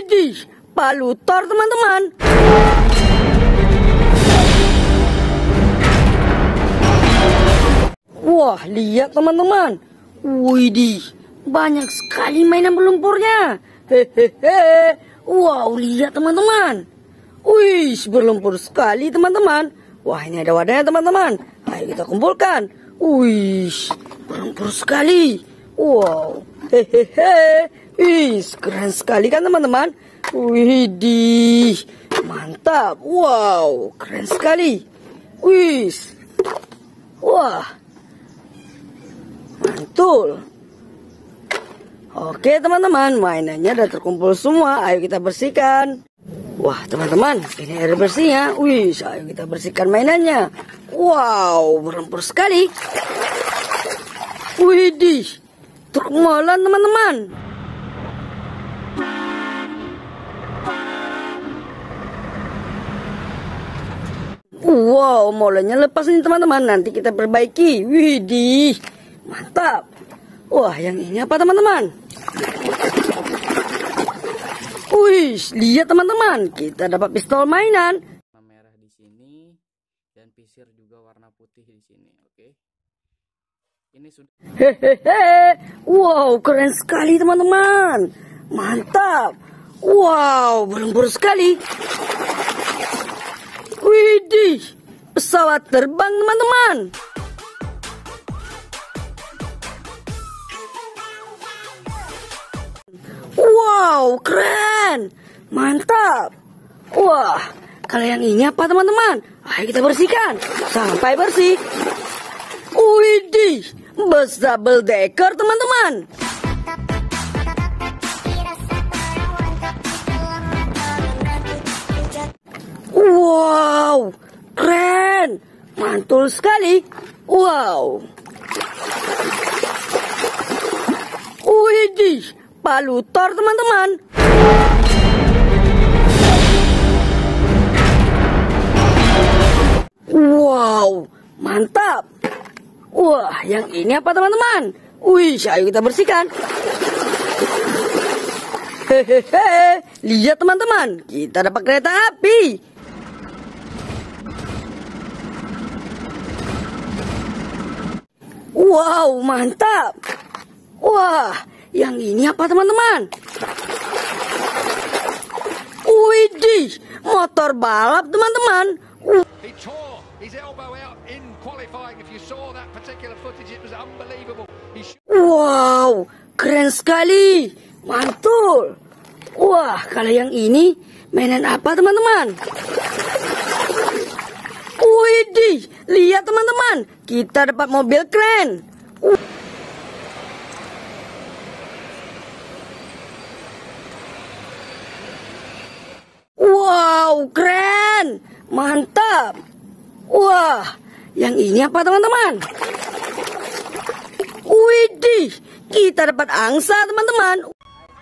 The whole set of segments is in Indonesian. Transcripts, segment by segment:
Widih, palutor teman-teman. Wah, lihat teman-teman. Widih, banyak sekali mainan berlumpurnya. Hehehe. Wow, lihat teman-teman. Wih, berlumpur sekali teman-teman. Wah, ini ada wadahnya teman-teman. Ayo kita kumpulkan. Wih, berlumpur sekali. Wow, hehehe. Wih, keren sekali kan teman-teman. Widih, mantap. Wow, keren sekali. Wih, wah, mantul. Oke teman-teman, mainannya udah terkumpul semua. Ayo kita bersihkan. Wah teman-teman, ini air bersihnya. Wih, ayo kita bersihkan mainannya. Wow, berlumpur sekali. Widih, truk molen teman-teman. Wow, molennya lepas nih teman-teman. Nanti kita perbaiki. Widih, mantap. Wah, yang ini apa teman-teman? Wih, lihat teman-teman, kita dapat pistol mainan. Warna merah di sini dan pisir juga warna putih di sini. Oke. Ini sudah. Hehehe. Wow, keren sekali teman-teman. Mantap. Wow, berlumpur sekali. Widih, pesawat terbang teman-teman. Wow, keren. Mantap. Wah, kalau yang ini apa teman-teman? Ayo kita bersihkan sampai bersih. Widih, bus double decker teman-teman. Wow, keren. Mantul sekali. Wow. Widih, palutor teman-teman. Wow, mantap. Wah, yang ini apa teman-teman? Wih, ayo kita bersihkan. Hehehe, lihat teman-teman, kita dapat kereta api. Wow, mantap. Wah, yang ini apa teman-teman? Widih, motor balap teman-teman. He tore his elbow out in qualifying. If you saw that particular footage, it was unbelievable. Wow, keren sekali. Mantul. Wah, kalau yang ini mainan apa teman-teman? Widih, lihat teman-teman, kita dapat mobil keren. Wow, keren. Mantap. Wah, yang ini apa teman-teman? Widih, kita dapat angsa teman-teman.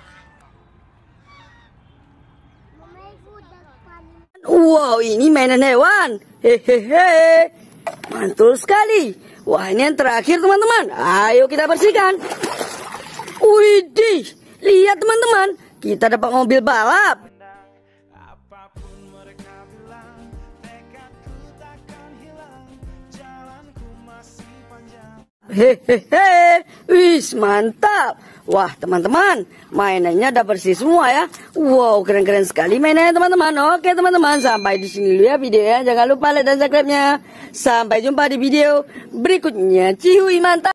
Wow, ini mainan hewan. Hehehe, mantul sekali. Wah, ini yang terakhir teman-teman. Ayo kita bersihkan. Widih, lihat teman-teman, kita dapat mobil balap. Hehehe, wis mantap. Wah teman-teman, mainannya udah bersih semua ya. Wow, keren-keren sekali mainannya teman-teman. Oke teman-teman, sampai di sini dulu ya videonya. Jangan lupa like dan subscribe-nya. Sampai jumpa di video berikutnya. Cihui, mantap.